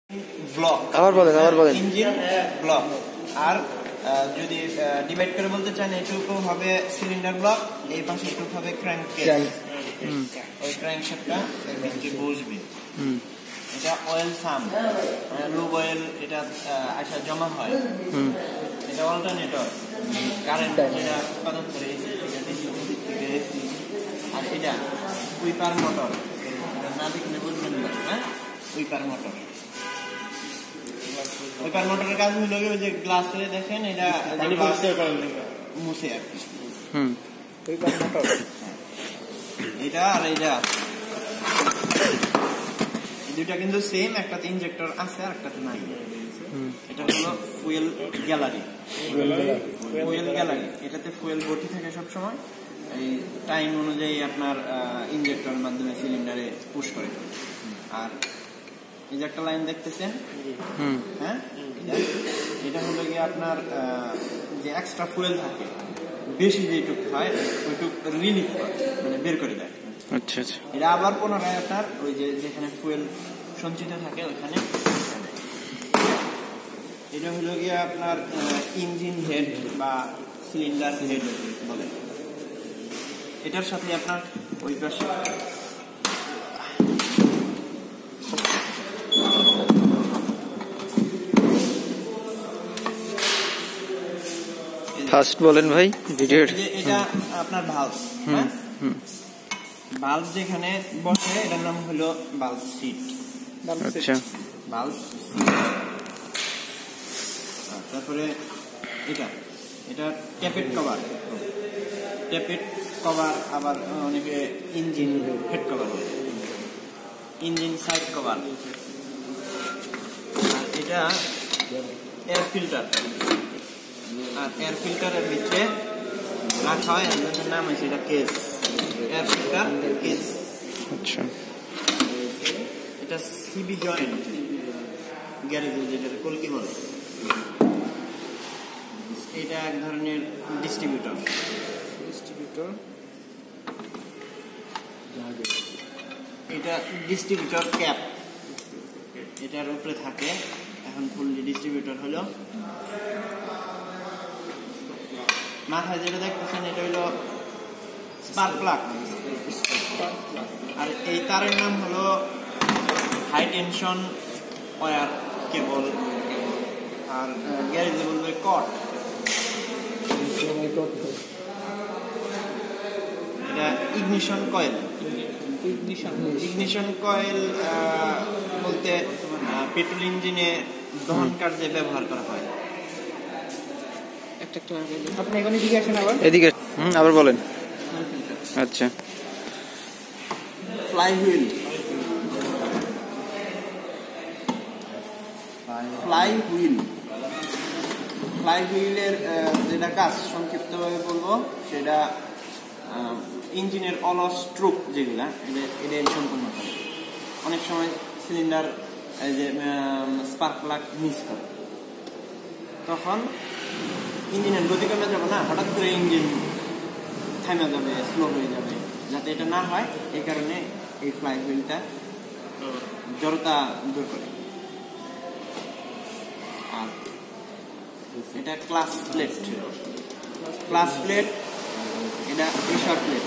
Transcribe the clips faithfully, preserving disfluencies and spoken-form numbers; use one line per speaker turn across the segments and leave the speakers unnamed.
Block
আবার বলেন আবার বলেন
ইঞ্জিন ব্লক। আর যদি ডিভাইড করে বলতে চান, এটুকু হবে সিলিন্ডার ব্লক, এই পাশে এটুকু হবে ক্র্যাঙ্ক কেস। ওই ক্র্যাঙ্ক শাফটটা এর ভিতরে বসবে। এটা অয়েল সাম, লুব অয়েল, এটা আসা জমা হয়। এটা অল্টারনেটর, কারেন্ট যেটা উৎপাদন করে এসি থেকে ডিসি থেকে এসি। আর এটা উইপার মোটর, না দেখলে বুঝবেন না। হ্যাঁ, উইপার মোটর। উইপার মোটরের কাজ হলো যে গ্লাসে দেখেন এটা মুছে আর কি। হুম, উইপার মোটর এটা। আর এটা দুইটা কিন্তু সেম, একটাতে ইনজেক্টর আছে আর একটাতে নাই। এটা হলো ফুয়েল গ্যালারি। ফুয়েল গ্যালারি, এটাতে ফুয়েল ভর্তি থাকে সবসময়। এই টাইম অনুযায়ী আপনার ইনজেক্টরের মাধ্যমে সিলিন্ডারে পুশ করে। আর এই যে একটা লাইন দেখতেছেন, হ্যাঁ, এটা হলো গিয়ে আপনার যে এক্সট্রা ফুয়েল থাকে, বেশি যেটুক হয় ওইটুক রিলিফ করে, মানে বের করে দেয়।
আচ্ছা আচ্ছা।
এটা আবার পুনরায় আপনার ওই যে যেখানে ফুয়েল সঞ্চিত থাকে ওখানে। এটা হলো গিয়ে আপনার ইঞ্জিন হেড বা সিলিন্ডার হেড বলে। এটার সাথে আপনার ওই পাশে
ফার্স্ট বলেন ভাই ভিডিও।
এটা আপনার ভালভ। হ্যাঁ, ভালভ যেখানে বসে এটার নাম হলো ভালভ সিট।
আচ্ছা,
ভালভ। তারপরে এটা এটা ট্যাপেট কভার। ট্যাপেট কভার আবার অনেকে ইঞ্জিন হেড কভার বলে, ইঞ্জিন সাইড কভার। আর এটা এয়ার ফিল্টার। আর এয়ার ফিল্টারের ভিতরে রাখা হয়, এর নাম হচ্ছে এটা কেস, এয়ার ফিল্টার কেস।
আচ্ছা,
এটা সিবি জয়েন্ট, গ্যারেজে যেটা কলকি বলে। এটা এক ধরনের ডিস্ট্রিবিউটর। ডিস্ট্রিবিউটর এটা ডিস্ট্রিবিউটর ক্যাপ এটার উপরে থাকে। এখন ফুললি ডিস্ট্রিবিউটর হলো মাথায় যেটা দেখতেছেন, এটা হলো স্পার্ক প্লাগ। আর এই তারের নাম হলো হাই টেনশন ওয়্যার কেবল। আর গ্যারেজে বলবে কট। এটা ইগনিশন কয়েল। ইগনিশন কয়েল বলতে পেট্রোল ইঞ্জিনে দহন কার্যে ব্যবহার করা হয়। আপনি এখন এদিকে আসেন, আবার
এদিকে আবার বলেন। আচ্ছা,
ফ্লাই হুইল। ফ্লাই হুইল ফ্লাই হুইলের যেটা কাজ সংক্ষিপ্তভাবে বলবো, সেটা ইঞ্জিনের অলস স্ট্রোক যেগুলা এটা সম্পূর্ণ করে। অনেক সময় সিলিন্ডার যে স্পার্ক প্লাগ মিস করে, তখন ইঞ্জিনের গতি কমে যাবে না, হঠাৎ করে ইঞ্জিন থামে যাবে, স্লো হয়ে যাবে। যাতে এটা না হয় এই কারণে এই ফ্লাই হুইলটা জড়তা দূর করে। আর এটা ক্লাস প্লেট। ক্লাস প্লেট এটা pressure plate.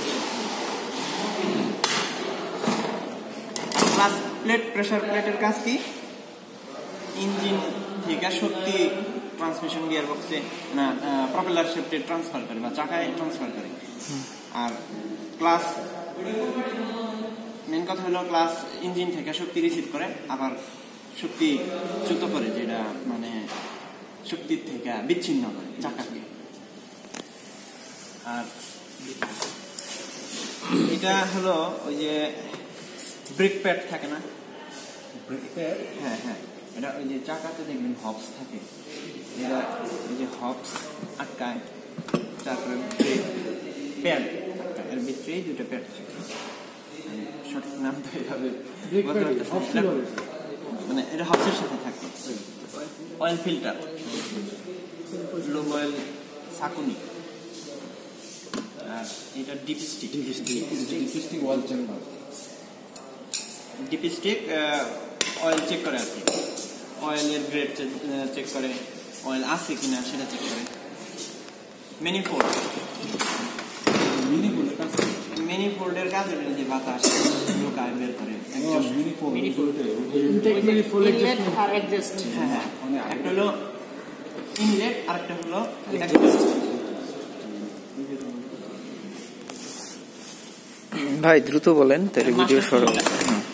Clutch plate pressure প্লেটের কাজ কি? ইঞ্জিন থেকে শক্তি ট্রান্সমিশন গিয়ার বক্সে না প্রপেলার শ্যাফটে ট্রান্সফার করে বা চাকায় ট্রান্সফার করে। আর ক্লাস মেন কথা হলো ক্লাস ইঞ্জিন থেকে শক্তি রিসিভ করে, আবার শক্তি চ্যুত করে, যেটা মানে শক্তির থেকে বিচ্ছিন্ন করে চাকাকে। আর এটা হলো ওই যে ব্রেক প্যাড থাকে না, ব্রেক প্যাড। হ্যাঁ হ্যাঁ, এটা ওই যে চাকাতে দেখবেন হবস থাকে, এটা ওই যে হবস আটকায়, তারপরে ব্রেক প্যাড আটকায়। এর ভিতরেই দুটো প্যাড থাকে, সঠিক নাম তো এইভাবে মানে এটা হবসের সাথে থাকে। অয়েল ফিল্টার, লুব অয়েল ছাঁকুনি। আর এটা dipstick. Dipstick oil chamber. Dipstick oil check করে আর কি। অয়েলের গ্রেড চেক করে, অয়েল আছে কিনা সেটা চেক করে। ম্যানিফোল্ড ম্যানিফোল্ডের কাজ হলো যে বাতাস ঢোকায় বের করে। হ্যাঁ হ্যাঁ, একটা হলো ইনলেট আর একটা হলো
ভাই দ্রুত বলেন তাহলে ভিডিও শুরু হবে।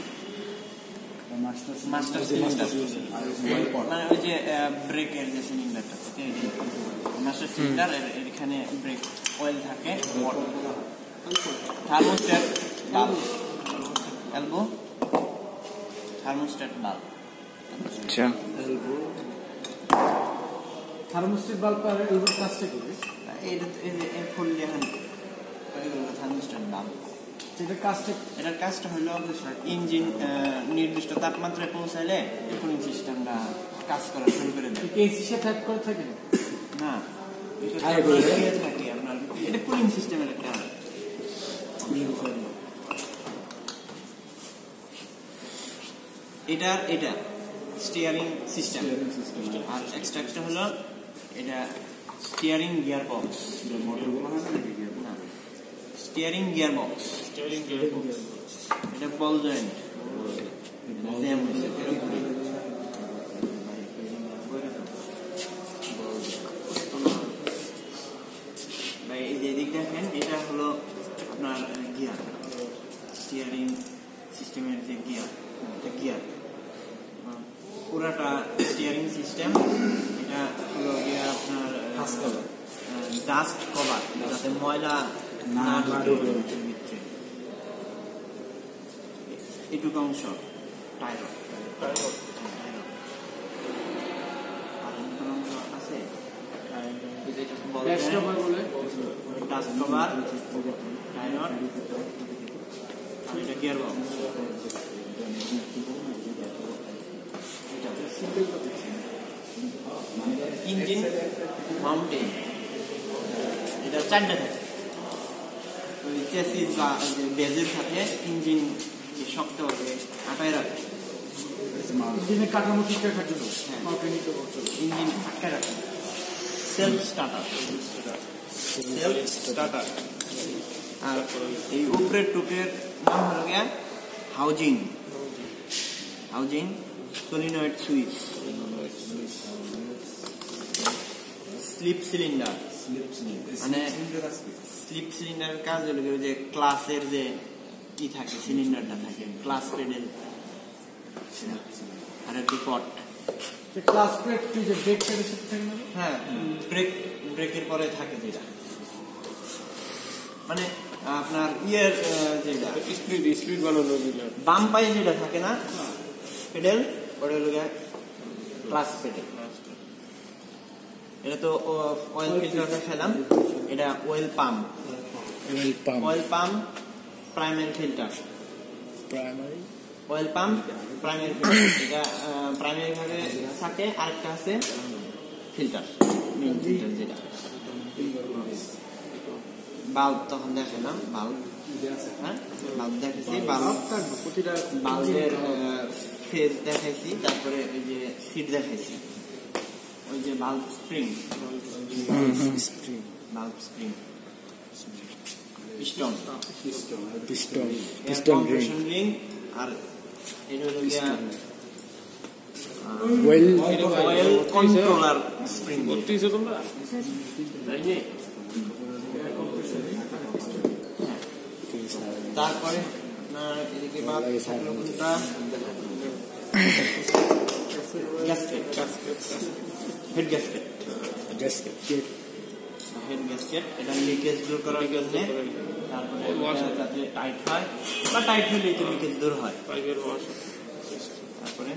মাস্টার সিলিন্ডার মানে ওই যে ব্রেকের যে সিলিন্ডারটা থাকে, মাস্টার সিলিন্ডার, এখানে ব্রেক অয়েল থাকে। Thermostat bulb, elbow thermostat bulb.
আচ্ছা,
থার্মোস্ট্যাট বাল্ব আর এলবোর কাজটা কি?
এটা এই খুললে এখন থার্মোস্ট্যাট বাল্ব।
এটার কাজটা
এটার কাজটা হলো ইঞ্জিন নির্দিষ্ট তাপমাত্রায় পৌঁছাইলে কুলিং সিস্টেমটা কাজ করা শুরু করে দেয়।
এসি সে টাইপ করে থাকে
না, এটা থাকে আপনার, এটা কুলিং সিস্টেমের একটা এটা এটা স্টিয়ারিং সিস্টেম। আর এক্সট্রা হলো এটা স্টিয়ারিং গিয়ার বক্স। না, স্টিয়ারিং গিয়ার বক্স, এটা বল জয়েন্ট। এই যে দিক দেখেন, এটা হলো আপনার গিয়ার, স্টিয়ারিং সিস্টেমের যে গিয়ার, এটা গিয়ার পুরাটা স্টিয়ারিং সিস্টেম। এটা হলো গিয়ে আপনার ডাস্ট কভার, যাতে ময়লা না ঢোকে। এটুকু অংশ টায়ার অংশ আছে, ডাস্ট কভার, টায়ার, এটা গিয়ার বক্স। ইঞ্জিন মাউন্টেন, এটা চারটা থাকে। ওই চেসিস বা বেজের সাথে ইঞ্জিন শক্ত হবে আটায় রাখে।
ইঞ্জিনের কাঠামো ঠিক রাখার জন্য
ইঞ্জিন আটকায় রাখে। Self starter, self starter. আর এই উপরের টুকের নাম হলো গিয়া housing, housing solenoid switch. Slip cylinder, মানে স্লিপ সিলিন্ডারের কাজ হলো যে ক্লাসের যে কি থাকে, সিলিন্ডারটা থাকে, ক্লাস পেডেল আর একটি পট।
ক্লাস প্লেট কি যে ব্রেক পেডেল থাকে না?
হ্যাঁ, ব্রেক, ব্রেকের পরে থাকে যেটা, মানে আপনার ইয়ের যেটা
স্পিড স্পিড বানানো
বাম পায়ে যেটা থাকে না পেডেল, ওটা হলো ক্লাস পেডেল। এটা তো অয়েল ফিল্টারটা খেলাম, এটা oil pump, oil pump primary filter,
primary
oil pump primary filter. এটা প্রাইমারি ভাবে থাকে, আরেকটা আছে ফিল্টার, মেইন ফিল্টার যেটা। বাল্ব তখন দেখালাম, বাল্ব, হ্যাঁ বাল্ব দেখাইছি, বাল্ব প্রতিটা বাল্বের ফেজ দেখাইছি, তারপরে ওই যে সিট দেখাইছি, ওই যে bulb spring, bulb spring, piston,
piston
piston ring, আর এটা হলো গিয়া
ওয়েল
অয়েল কন্ট্রোলার স্প্রিং। তারপরে এদিকে বাদ থাকলো কোনটা, gasket, head gasket, head gasket. এটা লিকেজ দূর করার জন্য, তারপরে যাতে টাইট হয় বা টাইট হলে তো লিকেজ দূর হয়। তারপরে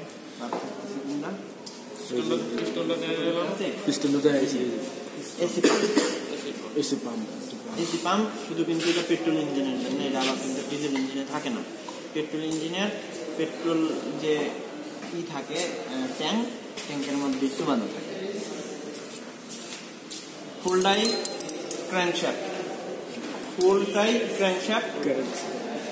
এসি পাম্প, এসি পাম্প শুধু কিন্তু এটা পেট্রোল ইঞ্জিনের জন্য, এটা আবার কিন্তু ডিজেল ইঞ্জিনে থাকে না। পেট্রোল ইঞ্জিনের পেট্রোল যে ই থাকে ট্যাঙ্ক, ট্যাঙ্কের মধ্যে চুবানো থাকে। Full die crankshaft, full die crankshaft,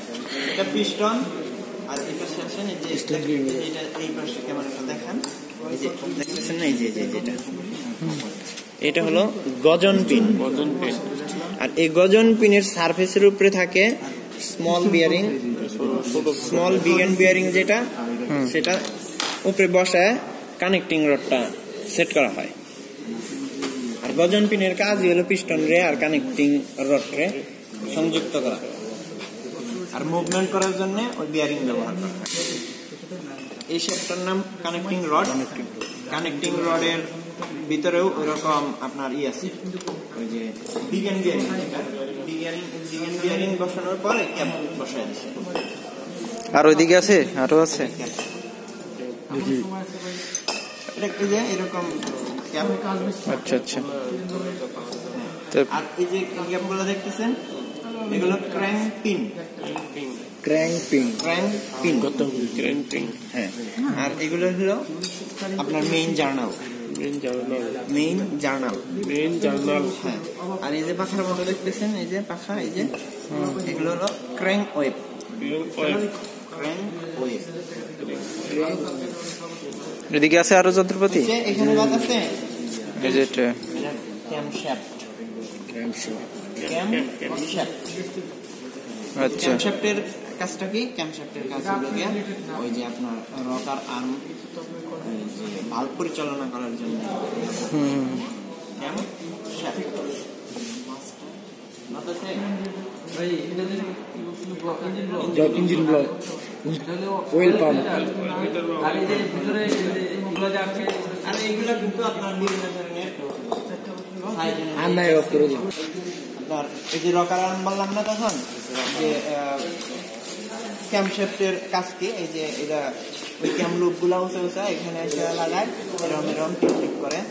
এটা পিস্টন। আর এটা সেকশন, এই যে এটা এই পাশে ক্যামেরাটা দেখান, এই যে দেখতেছেন না, এই যে যে যেটা এটা হলো গজন পিন। গজন পিন। আর এই গজন পিনের সারফেসের উপরে থাকে small bearing, small big end bearing যেটা, সেটা উপরে বসায় কানেক্টিং রডটা সেট করা হয়। আর গজন পিনের কাজই হলো পিস্টন রে আর কানেক্টিং রড রে সংযুক্ত করা, আর মুভমেন্ট করার জন্য ওই বিয়ারিং ব্যবহার করা হয়। এই শেপটার নাম কানেক্টিং রড। কানেক্টিং রডের ভিতরেও ওইরকম আপনার ই আছে, ওই যে big end bearing, big end big end bearing বসানোর পরে ক্যাপ বসায় দিচ্ছে।
আর ওইদিকে আছে, আরো আছে এরকম ক্যাপ। আচ্ছা আচ্ছা।
আর এই যে ক্যাপগুলো দেখতেছেন, এগুলো crank pin.
Crank pin,
crank pin, crank pin. হ্যাঁ, আর এগুলো হলো আপনার main journal, main journal, main journal, main journal. হ্যাঁ, আর এই যে পাখার মতো দেখতেছেন, এই যে পাখা, এই যে এগুলো হলো ক্র্যাঙ্ক ওয়েব, ক্র্যাঙ্ক ওয়েব।
এদিকে আছে আরো যন্ত্রপাতি,
এখানে বাদ আছে,
এই যে এটা
ক্যামশ্যাফট, ক্যামশ্যাফট। আচ্ছা, ক্যামশ্যাফটের কাজটা কি? ক্যামশ্যাফটের কাজ হলো গিয়ে ওই যে আপনার রটার আর্ম যে ভালভ পরিচালনা করার জন্য। হুম, camshaft.
Engine block, oil pump.
আর এই যে ভিতরে এগুলো যে আছে, আর এগুলো কিন্তু আপনার বিভিন্ন ধরনের
আর নাই অফ করে দিন।
আপনার এই যে রকার আর্ম বললাম না তখন, যে ক্যামশ্যাফটের কাজ কি? এই যে এটা ওই ক্যাম লুপ গুলা উঁচা উঁচা এখানে এসে লাগায়, এরকম এরকম টিপ টিপ করে।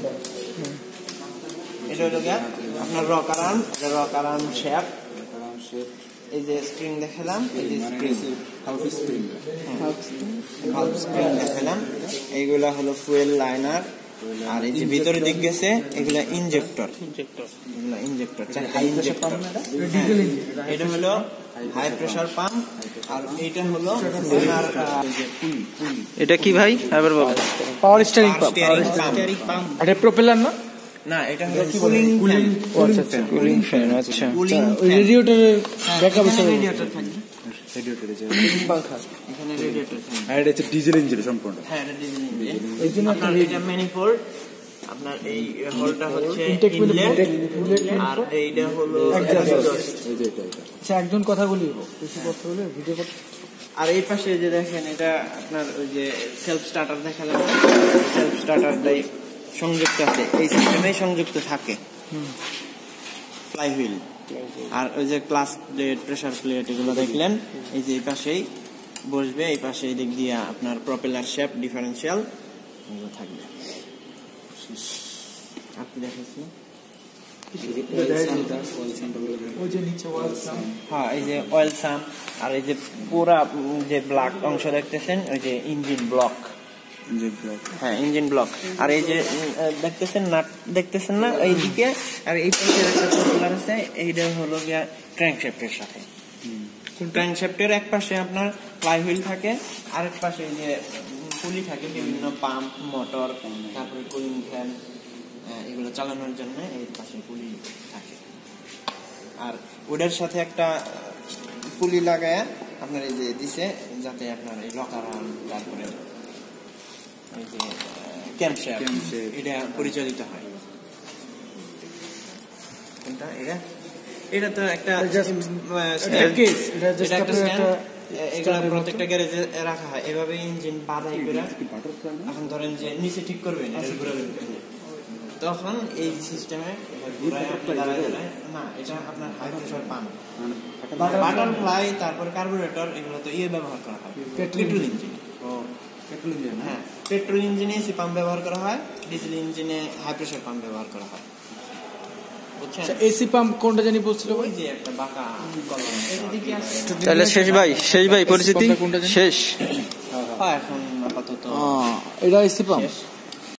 এটা হলো গিয়া আপনার rocker arm, rocker arm shape. এই যে স্প্রিং দেখালাম, এই যে spring, half spring, half spring দেখালাম। এইগুলা হলো ফুয়েল লাইনার। আর এই যে ভিতরে দিক গেছে, এগুলা ইনজেক্টর, এগুলা ইনজেক্টর, চারটা ইনজেক্টর। এটা হলো হাই প্রেসার পাম্প। আর এইটা হলো
এটা কি ভাই আবার বলো?
Power steering pump. এটা প্রপেলার না?
না, এটা হলো কুলিং ফ্যান।
আচ্ছা আচ্ছা, কুলিং ফ্যান। আচ্ছা,
কুলিং
ওই রেডিয়েটরের ব্যাকআপ হিসেবে
রেডিয়েটর থাকে, রেডিয়েটরে যে পাখা, এখানে রেডিয়েটর থাকে।
আর এটা হচ্ছে ডিজেল ইঞ্জিন সম্পূর্ণ।
হ্যাঁ, এটা ডিজেল ইঞ্জিন। এই জন্য আপনার এটা ম্যানিফোল্ড, আপনার এই হোলটা হচ্ছে ইনলেট, আর এইটা হলো এক্সস্ট।
এই যে এটা এটা
আচ্ছা, একজন কথা বলি, কিছু কথা বলে ভিডিও করতে।
আর এই পাশে যে দেখেন, এটা আপনার ওই যে সেলফ স্টার্টার দেখালাম, সেলফ স্টার্টারটাই সংযুক্ত আছে, এই সিস্টেমেই সংযুক্ত থাকে ফ্লাই হুইল। আর ওই যে ক্লাস প্লেট, প্রেসার প্লেট, এগুলো দেখলেন, এই যে এই পাশেই বসবে, এই পাশে এই দিক দিয়ে আপনার প্রপেলার শেপ, ডিফারেন্সিয়াল এগুলো থাকবে। আপনি দেখেছি হ্যাঁ, এই যে অয়েল সাম। আর এই যে পুরা যে ব্ল্যাক অংশ দেখতেছেন, ওই যে ইঞ্জিন ব্লক, হ্যাঁ ইঞ্জিন ব্লক। আর এই যে দেখতেছেন নাট দেখতেছেন না এইদিকে, আর এই পাশে একটা প্রপেলার আছে, এইটা হলো গিয়া ক্র্যাঙ্কশ্যাফটের সাথে। ক্র্যাঙ্কশ্যাফটের এক পাশে আপনার ফ্লাই হুইল থাকে, আরেক পাশে এই যে পুলি থাকে, বিভিন্ন পাম্প, মোটর, তারপরে কুলিং ফ্যান, এগুলো চালানোর জন্য এই পাশে পুলি থাকে। আর ওটার সাথে একটা পুলি লাগায় আপনার এই যে দিছে, যাতে আপনার এই লকার আর্ম, তারপরে এই যে ক্যামশ্যাফট, এটা পরিচালিত হয়। কোনটা এটা? এটা তো একটা প্রত্যেকটা গ্যারেজে রাখা হয় এভাবে, ইঞ্জিন বাধাই করে। এখন ধরেন যে নিচে ঠিক করবেন, তখন এই সিস্টেমে না, এটা আপনার হাই প্রেসার পাম্প, বাটারফ্লাই, তারপর কার্বোরেটর, এগুলো তো ইয়ে ব্যবহার করা হয় পেট্রোল ইঞ্জিন। হ্যাঁ, পেট্রোল ইঞ্জিনে এসি পাম্প ব্যবহার করা হয়, ডিজেল ইঞ্জিনে হাই প্রেসার পাম্প ব্যবহার করা হয়।
এসি পাম্প কোনটা জানি বলছিল?
ওই যে একটা বাঁকা কলম।
তাহলে শেষ ভাই, শেষ ভাই পরিচিতি শেষ।
হ্যাঁ, এখন আপাতত
এটা এসি পাম্প।